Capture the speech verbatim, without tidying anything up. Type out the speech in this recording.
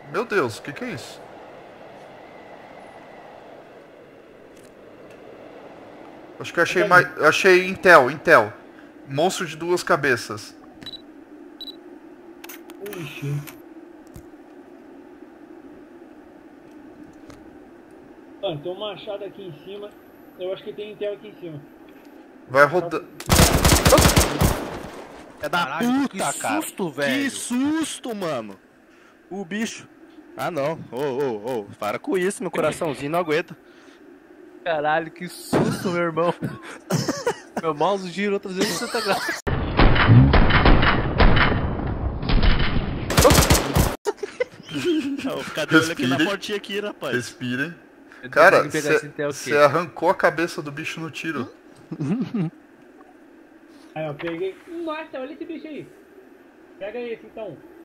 Meu Deus, o que que é isso? Acho que eu achei mais. Eu achei Intel, Intel. Monstro de duas cabeças. Ixi. Ah, tem um machado aqui em cima. Eu acho que tem Intel aqui em cima. Vai rodar. É da Caralho, que puta, cara. susto, Que velho. susto, mano. O bicho. Ah, não. Ô, ô, ô. Para com isso, meu coraçãozinho não aguenta. Caralho, que susto, meu irmão. Meu mouse girou trezentos e sessenta graus. Não, ficar de olho aqui na Respire. portinha aqui, rapaz. Respirem. Eu Cara, tenho que pegar esse Intel aqui. você arrancou a cabeça do bicho no tiro. Aí, ó, peguei. Nossa, olha esse bicho aí. Pega esse então.